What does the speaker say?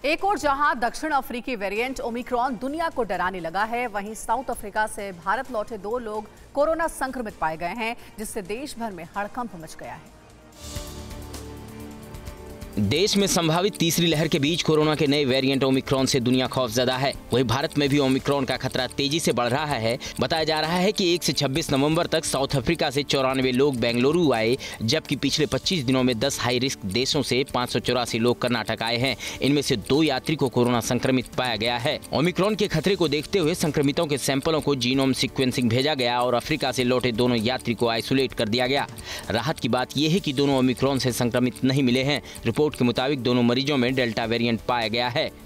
एक और जहां दक्षिण अफ्रीकी वेरिएंट ओमिक्रॉन दुनिया को डराने लगा है, वहीं साउथ अफ्रीका से भारत लौटे 2 लोग कोरोना संक्रमित पाए गए हैं, जिससे देश भर में हड़कंप मच गया है। देश में संभावित तीसरी लहर के बीच कोरोना के नए वेरिएंट ओमिक्रॉन से दुनिया खौफजदा है। वहीं भारत में भी ओमिक्रॉन का खतरा तेजी से बढ़ रहा है। बताया जा रहा है कि 1 से 26 नवंबर तक साउथ अफ्रीका से 94 लोग बेंगलुरु आए, जबकि पिछले 25 दिनों में 10 हाई रिस्क देशों से 584 लोग कर्नाटक आए हैं। इनमें से 2 यात्री को कोरोना संक्रमित पाया गया है। ओमिक्रॉन के खतरे को देखते हुए संक्रमितों के सैंपलों को जीनोम सीक्वेंसिंग भेजा गया और अफ्रीका से लौटे दोनों यात्री को आइसोलेट कर दिया गया। राहत की बात यह है कि दोनों ओमिक्रॉन से संक्रमित नहीं मिले हैं। रिपोर्ट के मुताबिक दोनों मरीजों में डेल्टा वेरिएंट पाया गया है।